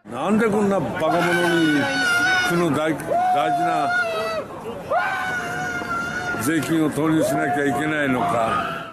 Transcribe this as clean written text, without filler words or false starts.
なんでこんなバカ者に区の大事な税金を投入しなきゃいけないのか。